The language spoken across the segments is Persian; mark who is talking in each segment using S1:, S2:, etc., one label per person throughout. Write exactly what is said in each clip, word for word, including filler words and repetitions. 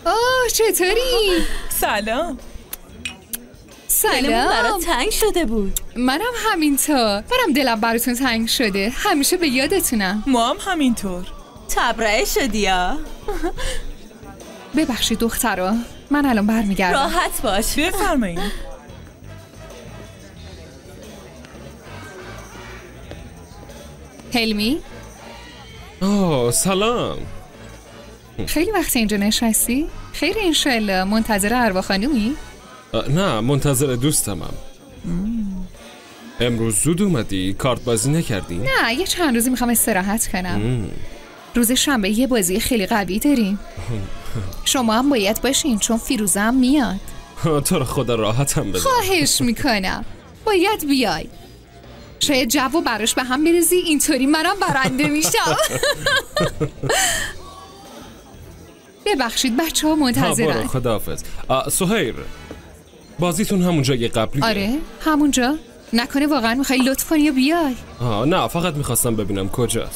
S1: اوه چطوری؟
S2: سلام.
S1: سلام.
S3: برات تنگ شده بود.
S1: منم همینطور. منم دلم براتون تنگ شده. همیشه به یادتونم.
S2: ما هم همینطور.
S3: تبرئه شدی ها؟
S1: ببخشید دخترا، من الان برمیگردم.
S3: راحت باش.
S2: بفرمایید.
S1: حلمی؟
S4: آه سلام.
S1: خیلی وقت اینجا نشستی؟ خیلی انشالله. منتظر اروا خانومی؟
S4: نه منتظر دوستمم. امروز زود اومدی؟ کارت بازی نکردی؟
S1: نه یه چند روزی میخوام استراحت کنم. مم. روز شنبه یه بازی خیلی قوی داریم. شما هم باید باشین چون فیروزه هم میاد.
S4: تو رو خدا راحتم بده.
S1: خواهش میکنم باید بیای. شاید جو براش به هم بریزی، اینطوری منم برنده میشم. ببخشید بچه ها منتظرن.
S4: خداحافظ. سهیر بازیتون همونجا یه قبلیه؟
S1: آره همونجا. نکنه واقعا میخوای لطف کنی یا بیای؟
S4: آه نه فقط میخواستم ببینم کجاست.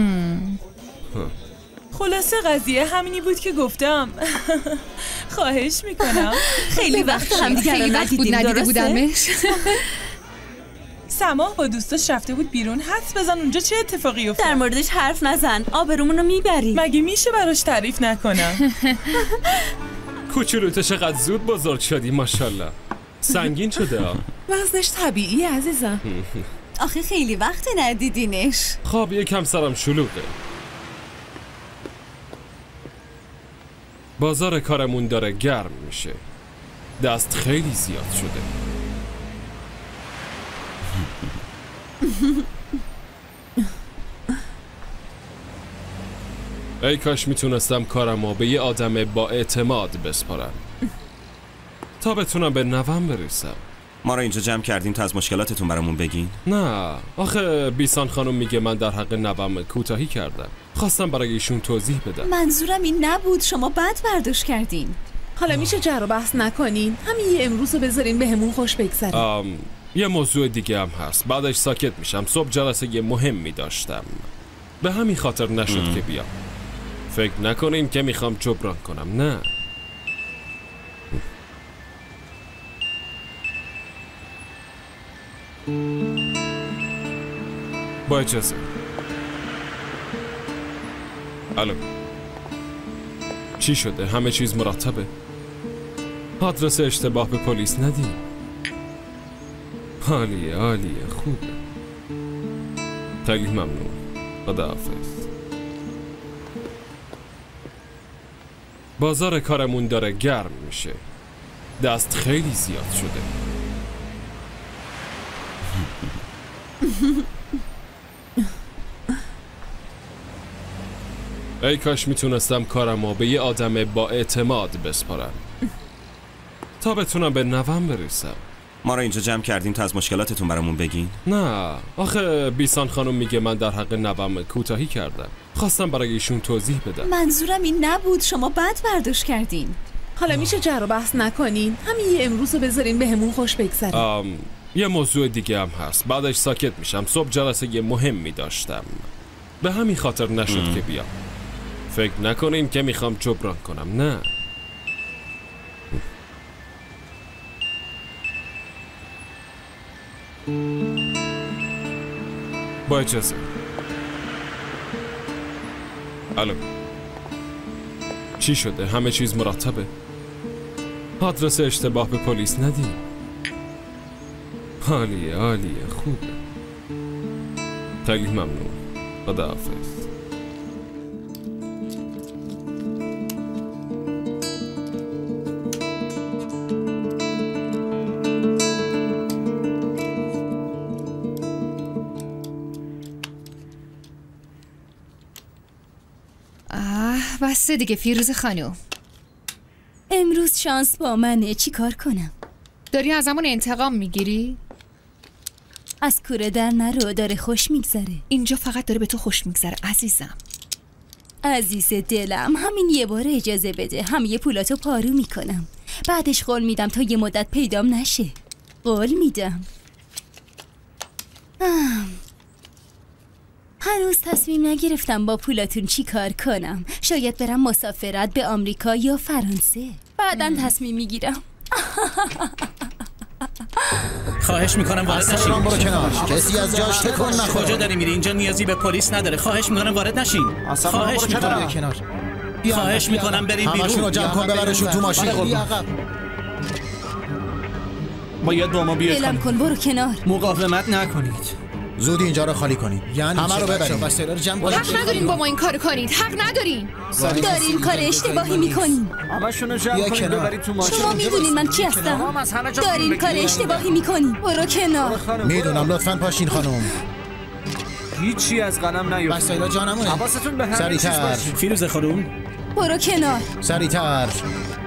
S2: خلاصه قضیه همینی بود که گفتم. خواهش میکنم.
S3: خیلی وقت هم دیگه
S1: خیلی وقت بود ندیده بودمش.
S2: سما با دوستاش رفته بود بیرون. حدس بزن اونجا چه اتفاقی افتاد.
S3: در موردش حرف نزن، آبرومون رو میبری.
S2: مگه میشه براش تعریف نکنم؟
S4: کوچولو چقدر زود بزرگ شدی ماشاءالله. سنگین شده ها.
S2: وزنش طبیعی عزیزم.
S3: آخه خیلی وقت ندیدینش.
S4: خب یکم سرم شلوغه. بازار کارمون داره گرم میشه. دست خیلی زیاد شده. ای کاش میتونستم کارمو به یه آدم با اعتماد بسپارم تا بتونم به نوام برسم.
S5: ما رو اینجا جمع کردیم تا از مشکلاتتون برامون بگین؟
S4: نه آخه بیسان خانم میگه من در حق نوام کوتاهی کردم. خواستم برای ایشون توضیح بدم.
S3: منظورم این نبود، شما بد برداشت کردین.
S2: حالا میشه جر و بحث نکنین؟ همین یه امروز رو بذارین به همون خوش بگذاریم.
S4: یه موضوع دیگه هم هست، بعدش ساکت میشم. صبح جلسه یه مهمی داشتم، به همین خاطر نشد ام. که بیام. فکر نکنین که میخوام جبران کنم، نه. با اجازه. الو چی شده؟ همه چیز مرتبه؟ آدرس اشتباه به پلیس ندیم؟ عالیه عالیه خوبه. خیلی ممنون. خداحافظ. بازار کارمون داره گرم میشه. دست خیلی زیاد شده. ای کاش میتونستم کارمو به یه آدم با اعتماد بسپارم تا بتونم به نوام برسم.
S5: ما رو اینجا جمع کردیم تا از مشکلاتتون برامون بگین؟
S4: نه آخه بیسان خانم میگه من در حق نوام کوتاهی کردم. خواستم برای ایشون توضیح بدم.
S3: منظورم این نبود، شما بد برداشت کردین.
S2: حالا میشه جر و بحث نکنین؟ همین یه امروز رو بذارین به همون خوش بگذاریم.
S4: یه موضوع دیگه هم هست، بعدش ساکت میشم. صبح جلسه یه مهمی داشتم، به همین خاطر نشد ام. که بیام. فکر نکنین که میخوام جبران کنم، نه. با اجازه. الو چی شده؟ همه چیز مرتبه؟ آدرس اشتباه به پلیس ندیم؟ عالیه عالیه خوبه. خیلی ممنون. خداحافظ.
S1: بسته دیگه فیروز خانم.
S3: امروز شانس با منه، چی کار کنم؟
S1: داری از همون انتقام میگیری؟
S3: از کوره در نرو، داره خوش میگذره.
S1: اینجا فقط داره به تو خوش میگذره عزیزم.
S3: عزیز دلم، همین یه بار اجازه بده، همه پولاتو پارو میکنم. بعدش قول میدم تا یه مدت پیدام نشه. قول میدم. هنوز تصمیم نگرفتم با پولاتون چی کار کنم. شاید برم مسافرت به آمریکا یا فرانسه. بعداً تصمیم میگیرم.
S6: خواهش میکنم وارد نشین.
S7: برو کنار. کسی از جاش تکون نخوره.
S6: کجا داری میری؟ اینجا نیازی به پلیس نداره. خواهش میکنم وارد نشین. خواهش میکنم
S7: کنار.
S6: خواهش میکنم بریم بیرون.
S7: همشون رو جمع کن ببرشون تو ماشین.
S6: باید با ما بیاید.
S3: اعلام کن برو کنار.
S6: مقاومت نکنید.
S7: زودی اینجا رو خالی کنید. یعنی همه رو ببرید. وسایل رو جمع کنید.
S1: حق ندارین با ما این کارو کنید. حق ندارین.
S3: دارین کار اشتباهی میکنین.
S8: همشونو جمع کنید ببرید تو ماشین.
S3: شما میدونین من کی هستم. دارین کار اشتباهی میکنین. برو کنار.
S7: میدونم لطفاً پاشین خانم.
S8: هیچی از قلم نیفت.
S7: وسایل جانمونه.
S8: حواستون به همه چیز
S7: سریعتر.
S8: باشه.
S6: فیروزه خانم
S3: برو کنار.
S7: سریعتر.